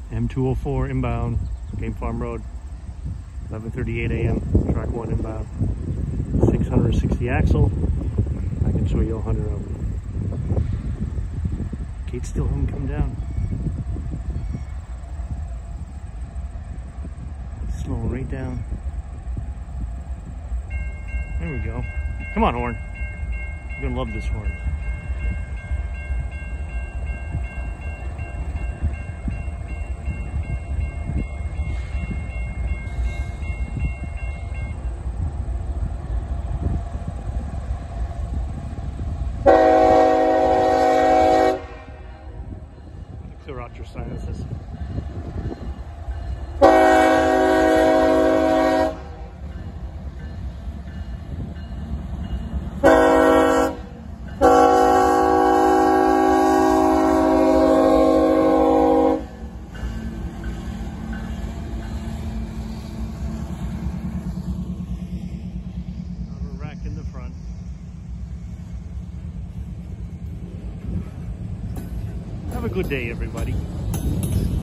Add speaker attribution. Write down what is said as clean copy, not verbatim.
Speaker 1: M204 inbound, Game Farm Road, 11:38 a.m. Track 1 inbound. 660 axle. I can show you 100 of them. Gates still haven't come down. Slow right down. There we go. Come on, horn. You're gonna love this horn. Clear out your sinuses. Rack in the front. Have a good day, everybody.